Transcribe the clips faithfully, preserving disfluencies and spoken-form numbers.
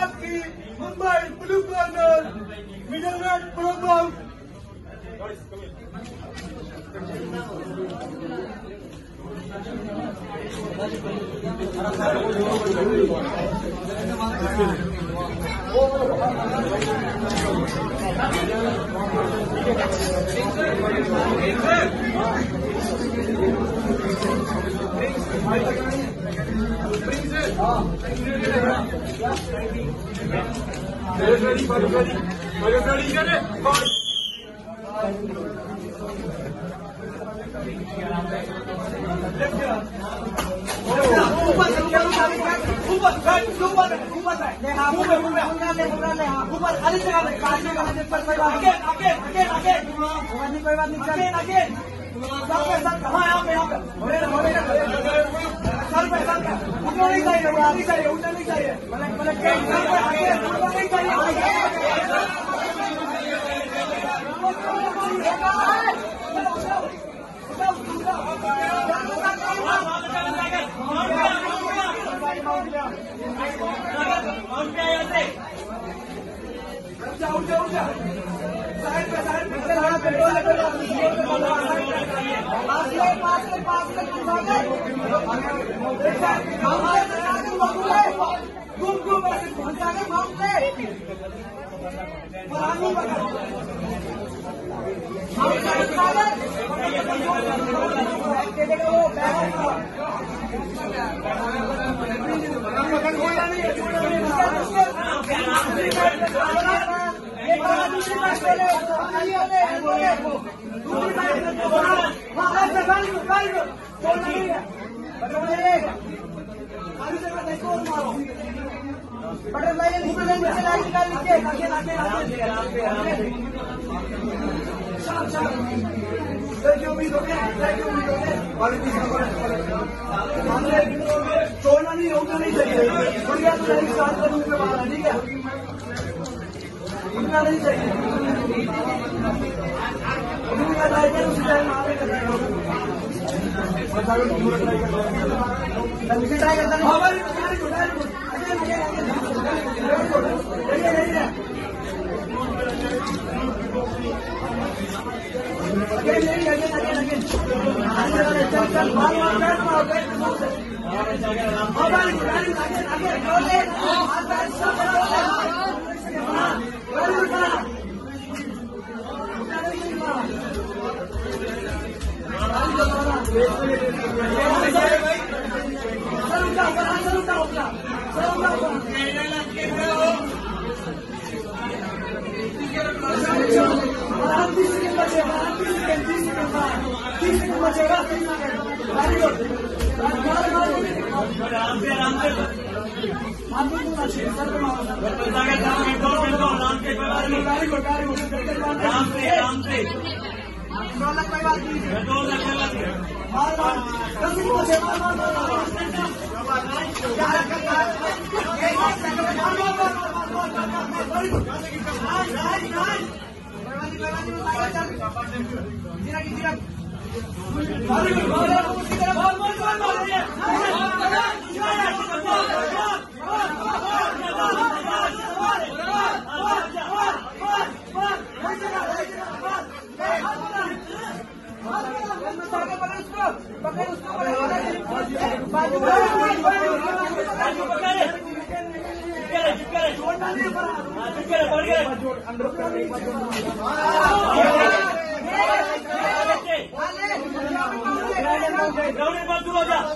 की Mumbai blue corner middleweight pro box छोड़ना नहीं होगा, नहीं चाहिए। बढ़िया तो नहीं स्टार्ट करूँ उसके बाद, ठीक है? इतना नहीं चाहिए। अभी भी ट्राई करें उसी टाइम आगे कर रहे हो। ट्राई करता नहीं। हमारी अगेन अगेन अगेन अगेन चल चल बाल बाल बैठ मारो बैठ मारो मोबाइल गाड़ी आगे आगे रोले हाथ पैर सब रोले हां वेरी गुड सर उठा सर उठा उठा सर उठा तीस सेकंड बचेगा, तीस सेकंड, तीस सेकंड, तीस सेकंड बचेगा, तीस सेकंड, वेरी गुड। आराम से आराम से आपको पूरा चाहिए सर पे मारो सर वेरी गुड वेरी गुड आराम से आराम से कंट्रोल कोई बात नहीं कंट्रोल कोई बात नहीं मार मार दस सेकंड बचे मार मार मार क्या करता है ये मार मार मार मार very good nice nice nice जीरा की जीरा वेरी गुड बॉल उसकी तरफ बॉल बॉल बॉल बॉल पकड़ उसको बाजू छोड़ना नहीं पड़ा अंदर ग्राउंड बॉल दूर हो जा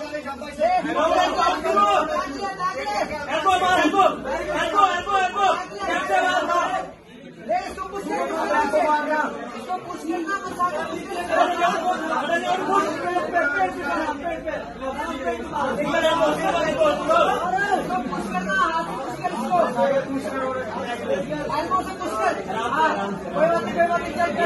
एल्बो मार एल्बो एल्बो एल्बो एल्बो कैसे मार मार इसको पुश करना इसको पुश करना एल्बो से पुश कर कोई बात नहीं कोई बात नहीं चल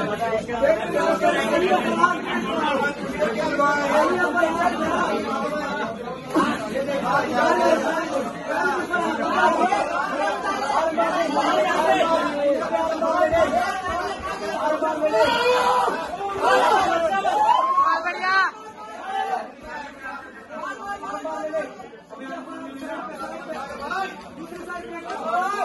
बढ़िया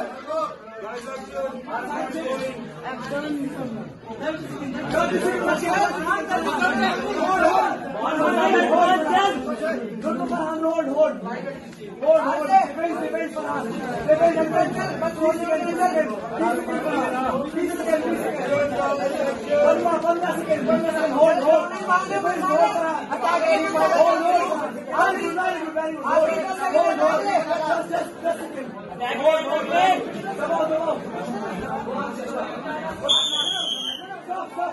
hold hold hold hold defence defence पर हाथ डिफेंस डिफेंस बस होल्ड सेकंड सेकंड तीस सेकंड तीस सेकंड पंद्रह पंद्रह सेकंड पंद्रह second hold hold defence hold attack hold hold very good very good hold hold just just just second attack hold hold दबाओ दबाओ stop stop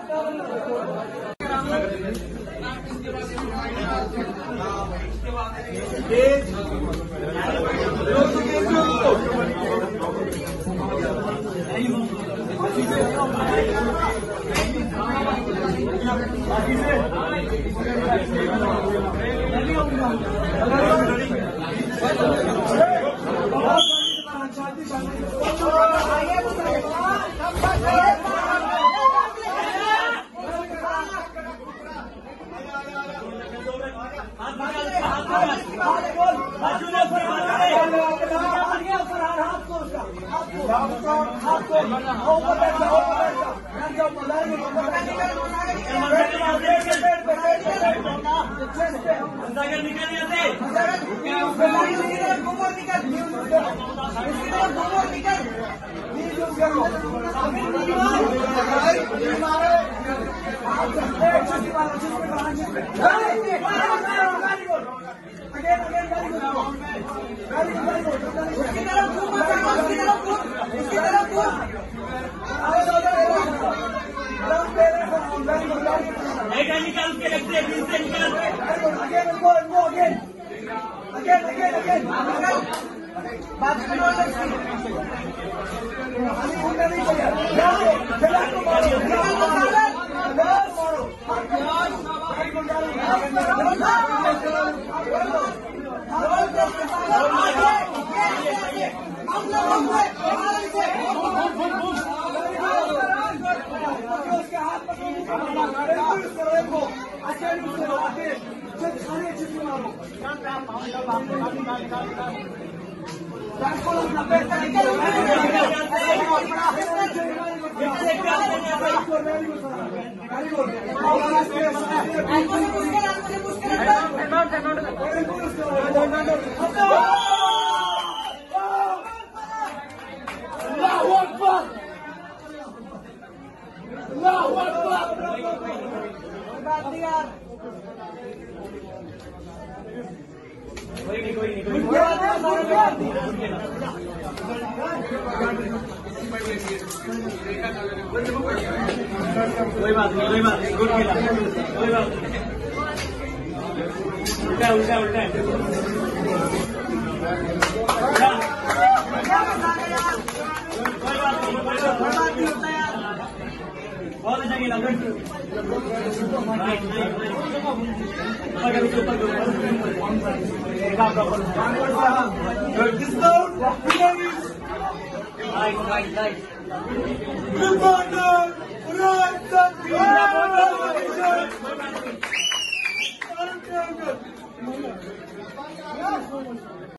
Again, again, very good. Very good, very good. उसकी तरफ घूम मत जाओ, उसकी तरफ घूम, उसकी तरफ घूम. आओ, आओ, आओ. Don't play there for now. Very good, very good. एक निकाल के रखते हैं, बीच से निकाल. Very good. Again, go, go again. Again, again, again. बात करो लक्ष्मी. अभी उनका नहीं चाहिए. जाओ, चला को मारो. निकाल को मारो. बस मारो. Very good, very good. उसके हाथ कोई नहीं कोई नहीं कोई बात नहीं कोई बात नहीं गुड खेला कोई बात नहीं उल्टा उल्टा उल्टा बहुत अच्छा खेला Good.